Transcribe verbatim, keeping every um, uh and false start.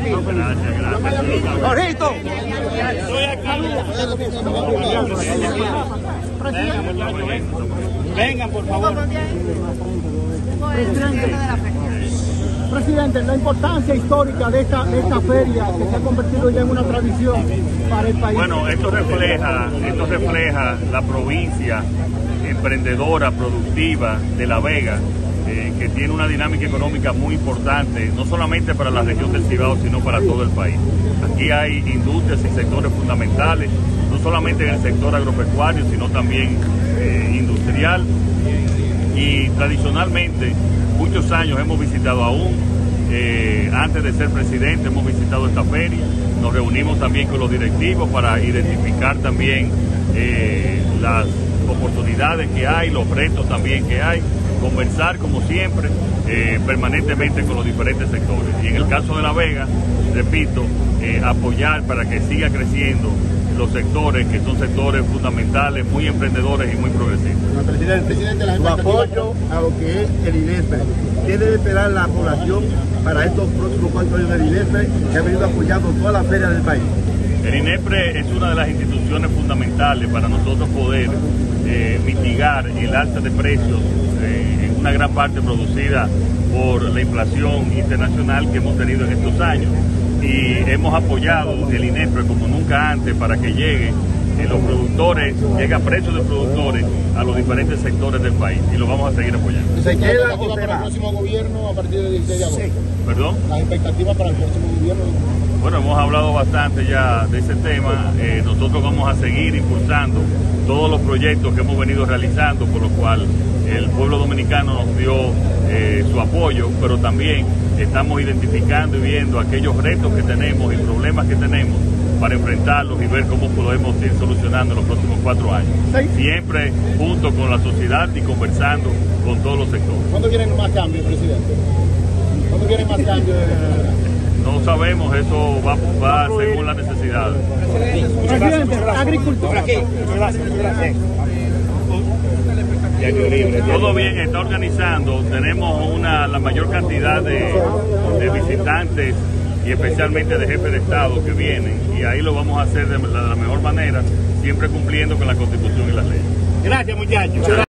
aquí. Gracias, gracias. Jorgito. Estoy acá. Vengan, por favor. Presidente, Presidente, la importancia histórica de esta, de esta feria que se ha convertido ya en una tradición para el país. Bueno, esto refleja, esto refleja la provincia emprendedora, productiva de La Vega, eh, que tiene una dinámica económica muy importante, no solamente para la región del Cibao, sino para todo el país. Aquí hay industrias y sectores fundamentales, no solamente en el sector agropecuario, sino también eh, industrial. Y tradicionalmente, muchos años hemos visitado aún, eh, antes de ser presidente, hemos visitado esta feria, nos reunimos también con los directivos para identificar también eh, las oportunidades que hay, los retos también que hay, conversar como siempre, eh, permanentemente con los diferentes sectores. Y en el caso de La Vega, repito, eh, apoyar para que siga creciendo los sectores que son sectores fundamentales, muy emprendedores y muy progresistas. Presidente, Presidente su apoyo a lo que es el INESPRE. ¿Qué debe esperar la población para estos próximos cuatro años del INESPRE, que ha venido apoyando toda la feria del país? El INESPRE es una de las instituciones fundamentales para nosotros poder eh, mitigar el alza de precios, eh, en una gran parte producida por la inflación internacional que hemos tenido en estos años. Y hemos apoyado el INESPRE como nunca antes para que llegue eh, los productores, llegue a precios de productores a los diferentes sectores del país, y lo vamos a seguir apoyando. ¿Se queda o se para el va? próximo gobierno a partir del dieciséis de agosto? Sí. ¿Perdón? Las expectativas para el próximo gobierno. Bueno, hemos hablado bastante ya de ese tema. Eh, nosotros vamos a seguir impulsando todos los proyectos que hemos venido realizando, por lo cual el pueblo dominicano nos dio eh, su apoyo, pero también estamos identificando y viendo aquellos retos que tenemos y problemas que tenemos para enfrentarlos y ver cómo podemos ir solucionando en los próximos cuatro años. Sí. Siempre junto con la sociedad y conversando con todos los sectores. ¿Cuándo vienen más cambios, presidente? ¿Cuándo vienen más cambios? No sabemos, eso va, va según las necesidades. Presidente, agricultura. Muchas gracias, muchas gracias. Todo bien, está organizando, tenemos una, la mayor cantidad de, de visitantes y especialmente de jefes de Estado que vienen, y ahí lo vamos a hacer de la, de la mejor manera, siempre cumpliendo con la Constitución y las leyes. Gracias, muchachos.